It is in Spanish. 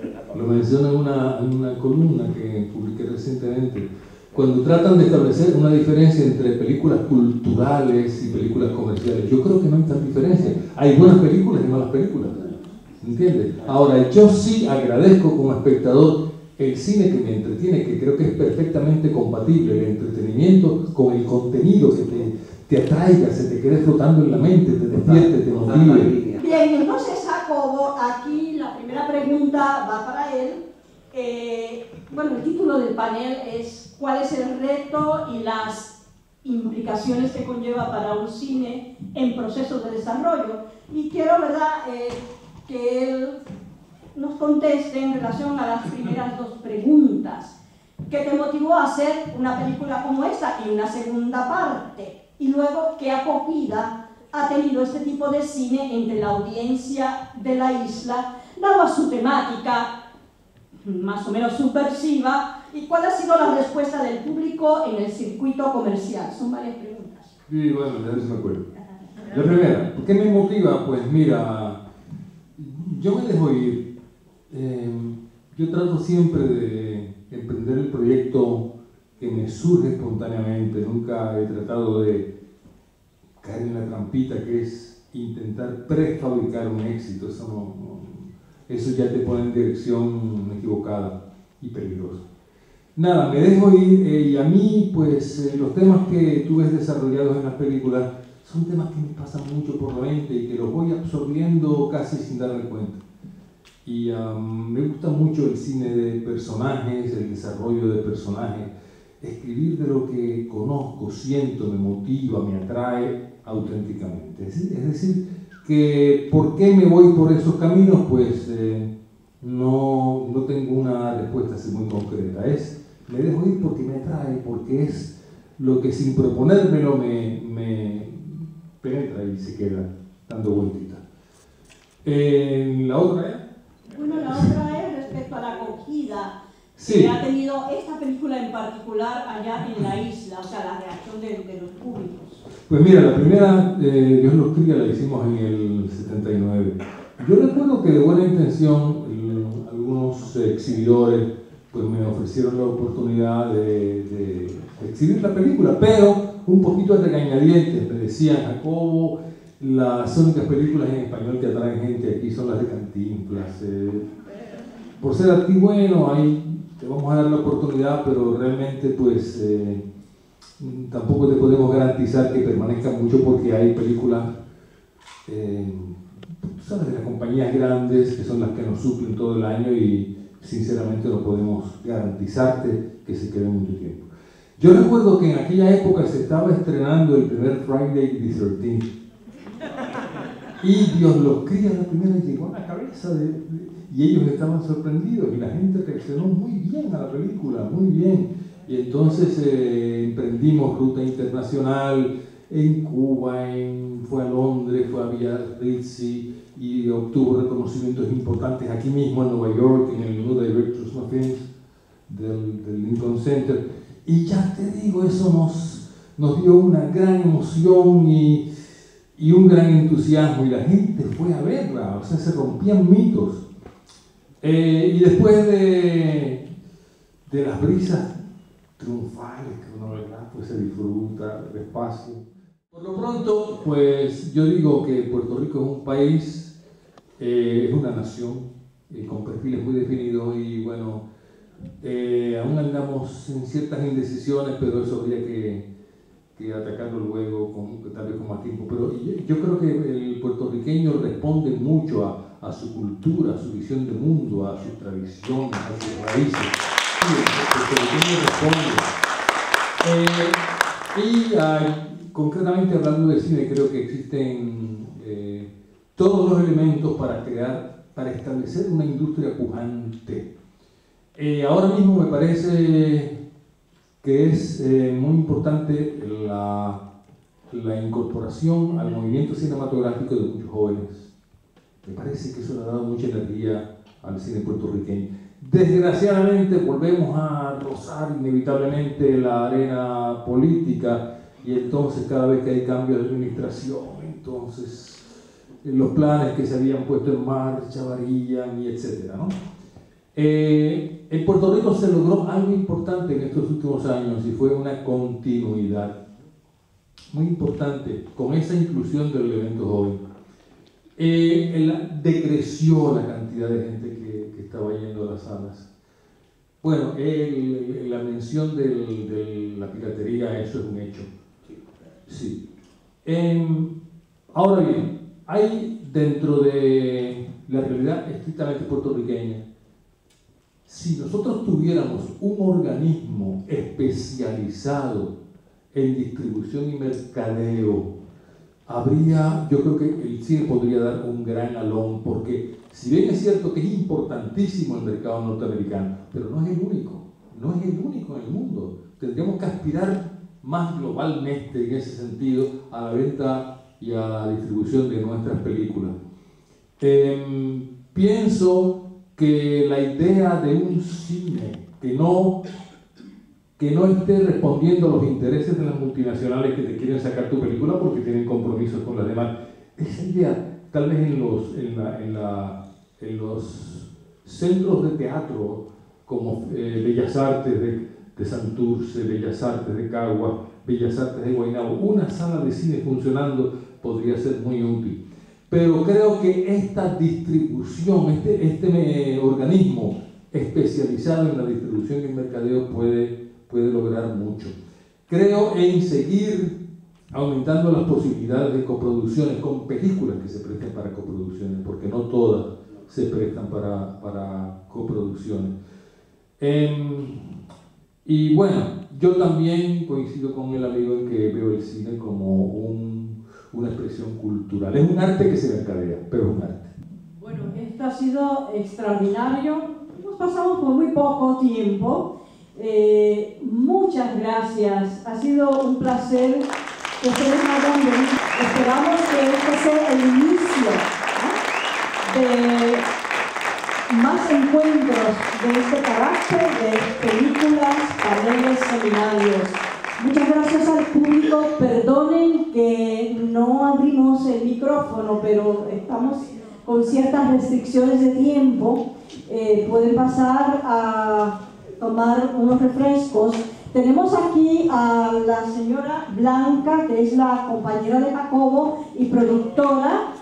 Lo menciono en una columna que publiqué recientemente. Cuando tratan de establecer una diferencia entre películas culturales y películas comerciales, yo creo que no hay tal diferencia. Hay buenas películas y malas películas, ¿entiendes? Ahora, yo sí agradezco como espectador el cine que me entretiene, que creo que es perfectamente compatible el entretenimiento con el contenido que te atraiga, se te quede flotando en la mente, te despierte, te motive. Bien, entonces Jacobo, aquí la primera pregunta va para él. Bueno, el título del panel es ¿cuál es el reto y las implicaciones que conlleva para un cine en proceso de desarrollo? Y quiero, ¿verdad?, que él nos conteste en relación a las primeras dos preguntas. ¿Qué te motivó a hacer una película como esta y una segunda parte? Y luego, ¿qué acogida ha tenido este tipo de cine entre la audiencia de la isla, dado a su temática más o menos subversiva, y cuál ha sido la respuesta del público en el circuito comercial? Son varias preguntas. Sí, bueno, ya se me acuerdo. La primera, ¿qué me motiva? Pues mira, yo me dejo ir. Yo trato siempre de emprender el proyecto que me surge espontáneamente. Nunca he tratado de caer en la trampita que es intentar prefabricar un éxito. Eso ya te pone en dirección equivocada y peligrosa. Nada, me dejo ir y a mí, pues, los temas que tú ves desarrollados en las películas son temas que me pasan mucho por la mente y que los voy absorbiendo casi sin darme cuenta. Y me gusta mucho el cine de personajes, el desarrollo de personajes, escribir de lo que conozco, siento, me motiva, me atrae auténticamente. Es decir, que ¿por qué me voy por esos caminos? Pues no tengo una respuesta así muy concreta. Me dejo ir porque me atrae, porque es lo que sin proponérmelo me penetra y se queda dando vueltitas. ¿La otra es? Bueno, la otra es respecto a la acogida Sí. que ha tenido esta película en particular allá en la isla, o sea, la reacción de los públicos. Pues mira, la primera, Dios los cría, la hicimos en el 79. Yo recuerdo que de buena intención algunos exhibidores pues me ofrecieron la oportunidad de exhibir la película, pero un poquito de regañadientes. Me decían, Jacobo, las únicas películas en español que atraen gente aquí son las de Cantinflas. Por ser aquí, bueno, ahí te vamos a dar la oportunidad, pero realmente pues tampoco te podemos garantizar que permanezca mucho porque hay películas, tú sabes, de las compañías grandes que son las que nos suplen todo el año y sinceramente no podemos garantizarte que se quede mucho tiempo. Yo recuerdo que en aquella época se estaba estrenando el primer Friday the 13th y Dios los cría, la primera llegó a la cabeza y ellos estaban sorprendidos y la gente reaccionó muy bien a la película, muy bien. Y entonces emprendimos ruta internacional en Cuba, fue a Londres, fue a Biarritz y obtuvo reconocimientos importantes aquí mismo en Nueva York, en el New Directors Films del Lincoln Center. Y ya te digo, eso nos dio una gran emoción y un gran entusiasmo y la gente fue a verla, o sea, se rompían mitos. Y después de las brisas triunfales que uno, ¿verdad?, pues se disfruta despacio. Por lo pronto, pues yo digo que Puerto Rico es un país, es una nación con perfiles muy definidos y bueno, aún andamos en ciertas indecisiones, pero eso habría que atacarlo luego, tal vez con más tiempo. Pero yo creo que el puertorriqueño responde mucho a su cultura, a su visión de mundo, a sus tradiciones, a sus raíces. Concretamente hablando de cine, creo que existen todos los elementos para establecer una industria pujante. Ahora mismo me parece que es muy importante la incorporación al movimiento cinematográfico de muchos jóvenes. Me parece que eso le ha dado mucha energía al cine puertorriqueño. Desgraciadamente volvemos a rozar inevitablemente la arena política y entonces cada vez que hay cambio de administración, entonces los planes que se habían puesto en marcha varían y etcétera, ¿no? En Puerto Rico se logró algo importante en estos últimos años y fue una continuidad muy importante con esa inclusión del elemento joven. Decreció la cantidad de gente que estaba yendo a las salas. Bueno, la mención de la piratería, eso es un hecho. Sí. Ahora bien, hay dentro de la realidad estrictamente puertorriqueña, si nosotros tuviéramos un organismo especializado en distribución y mercadeo, yo creo que el cine podría dar un gran alón, porque si bien es cierto que es importantísimo el mercado norteamericano, pero no es el único en el mundo. Tendríamos que aspirar más globalmente en ese sentido a la venta y a la distribución de nuestras películas. Pienso que la idea de un cine que no esté respondiendo a los intereses de las multinacionales que te quieren sacar tu película porque tienen compromisos con las demás, esa idea, tal vez en los centros de teatro como Bellas Artes de Santurce, Bellas Artes de Caguas, Bellas Artes de Guaynabo, una sala de cine funcionando podría ser muy útil. Pero creo que esta distribución, este organismo especializado en la distribución y el mercadeo puede lograr mucho. Creo en seguir aumentando las posibilidades de coproducciones con películas que se presten para coproducciones, porque no todas se prestan para coproducciones. Y bueno, yo también coincido con el amigo en que veo el cine como una expresión cultural. Es un arte que se mercadea, pero es un arte. Bueno, esto ha sido extraordinario. Nos pasamos por muy poco tiempo. Muchas gracias. Ha sido un placer que ustedes hayan venido. Esperamos que este sea el inicio de más encuentros de este carácter, de películas, paneles, seminarios. Muchas gracias al público. Perdonen que no abrimos el micrófono, pero estamos con ciertas restricciones de tiempo. Pueden pasar a tomar unos refrescos. Tenemos aquí a la señora Blanca, que es la compañera de Jacobo y productora